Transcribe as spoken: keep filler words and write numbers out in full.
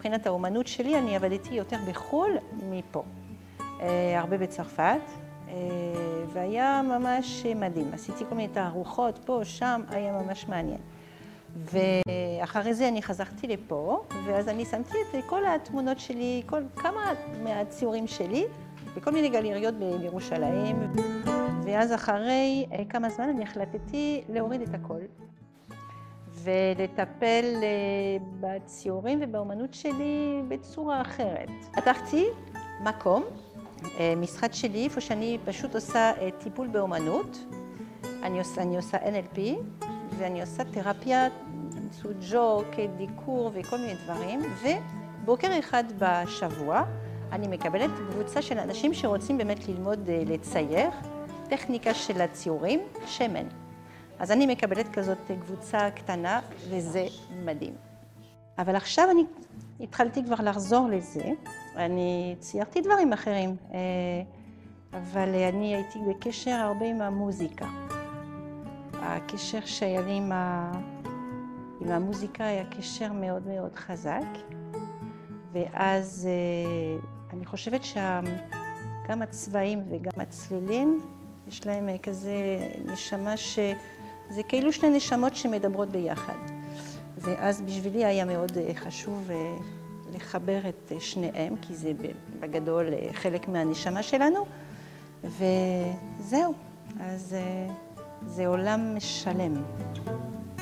מבחינת האומנות שלי, אני עבדתי יותר בחו"ל מפה. הרבה בצרפת, והיה ממש מדהים. עשיתי כל מיני תערוכות פה, שם, היה ממש מעניין. ואחרי זה אני חזרתי לפה, ואז אני שמתי את כל התמונות שלי, כל, כמה מהציורים שלי, בכל מיני גלריות בירושלים. ואז אחרי כמה זמן אני החלטתי להוריד את הכל, ולטפל בציורים ובאומנות שלי בצורה אחרת. פתחתי מקום, משרד שלי, איפה שאני פשוט עושה טיפול באומנות. אני עושה, אני עושה אן אל פי, ואני עושה תרפיה, ג'וק, דיקור וכל מיני דברים. ובוקר אחד בשבוע אני מקבלת קבוצה של אנשים שרוצים באמת ללמוד לצייר, טכניקה של הציורים, שמן. אז אני מקבלת כזאת קבוצה קטנה, וזה מדהים. אבל עכשיו אני התחלתי כבר לחזור לזה. אני ציירתי דברים אחרים, אבל אני הייתי בקשר הרבה עם המוזיקה. הקשר שהיה לי עם, ה... עם המוזיקה היה קשר מאוד מאוד חזק. ואז אני חושבת שגם הצבעים וגם הצלילים, יש להם כזה נשמה ש... זה כאילו שני נשמות שמדברות ביחד. ואז בשבילי היה מאוד חשוב לחבר את שניהם, כי זה בגדול חלק מהנשמה שלנו. וזהו, אז זה עולם שלם.